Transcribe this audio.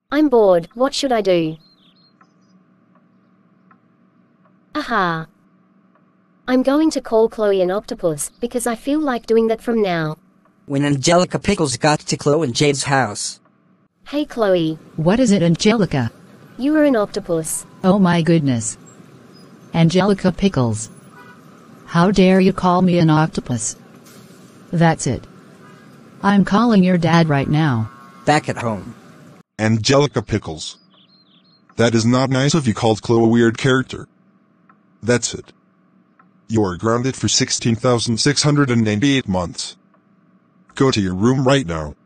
I'm bored, what should I do? Aha! I'm going to call Cloe and Octopus, because I feel like doing that from now. When Angelica Pickles got to Cloe and Jade's house. Hey Cloe. What is it, Angelica? You are an octopus. Oh my goodness. Angelica Pickles. How dare you call me an octopus? That's it. I'm calling your dad right now. Back at home. Angelica Pickles. That is not nice of you called Cloe a weird character. That's it. You are grounded for 16,698 months. Go to your room right now.